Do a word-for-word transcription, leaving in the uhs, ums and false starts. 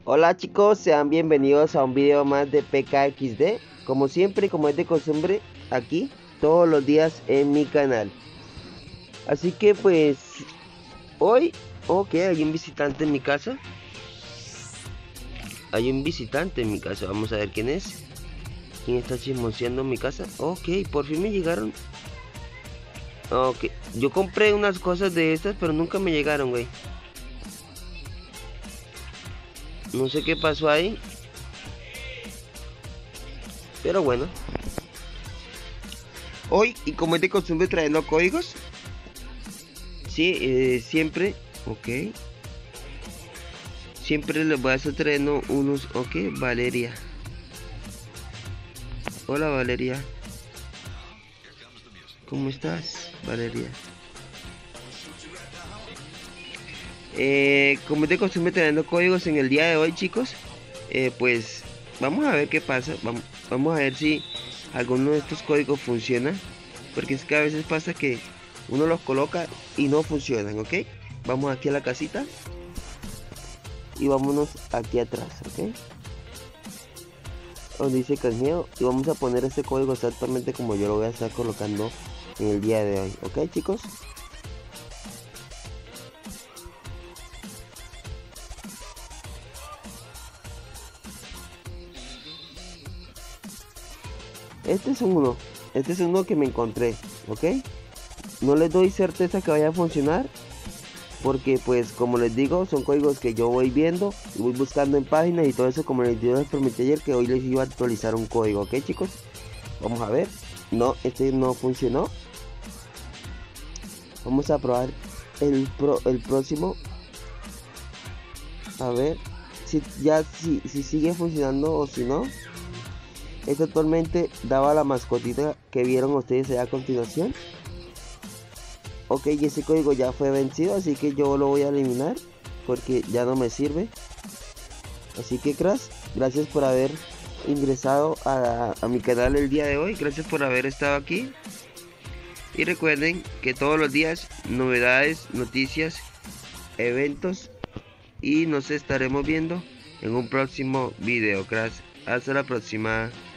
Hola chicos, sean bienvenidos a un video más de P K X D. Como siempre, como es de costumbre, aquí todos los días en mi canal. Así que pues hoy, ok, hay un visitante en mi casa. Hay un visitante en mi casa, vamos a ver quién es. ¿Quién está chismoseando en mi casa? Ok, por fin me llegaron. Ok, yo compré unas cosas de estas, pero nunca me llegaron, güey. No sé qué pasó ahí, pero bueno. Hoy, y como es de costumbre trayendo códigos, sí, eh, siempre, ok. Siempre les voy a estar trayendo unos, ok, Valeria. Hola Valeria. ¿Cómo estás, Valeria? Eh, como es de costumbre trayendo códigos en el día de hoy, chicos, eh, pues vamos a ver qué pasa. Vamos, vamos a ver si alguno de estos códigos funciona. Porque es que a veces pasa que uno los coloca y no funcionan, ¿ok? Vamos aquí a la casita. Y vámonos aquí atrás, ¿ok? Donde dice Casmeo. Y vamos a poner este código exactamente como yo lo voy a estar colocando en el día de hoy, ¿ok, chicos? Este es uno. Este es uno que me encontré, ¿ok? No les doy certeza que vaya a funcionar. Porque pues como les digo, son códigos que yo voy viendo y voy buscando en páginas y todo eso, como les, les prometí ayer que hoy les iba a actualizar un código, ¿ok, chicos? Vamos a ver. No, este no funcionó. Vamos a probar el, pro, el próximo. A ver si ya si, si sigue funcionando o si no. Este actualmente daba la mascotita que vieron ustedes allá a continuación. Ok, y ese código ya fue vencido, así que yo lo voy a eliminar porque ya no me sirve. Así que Crash, gracias por haber ingresado a, a mi canal el día de hoy. Gracias por haber estado aquí. Y recuerden que todos los días novedades, noticias, eventos. Y nos estaremos viendo en un próximo video. Crash, hasta la próxima.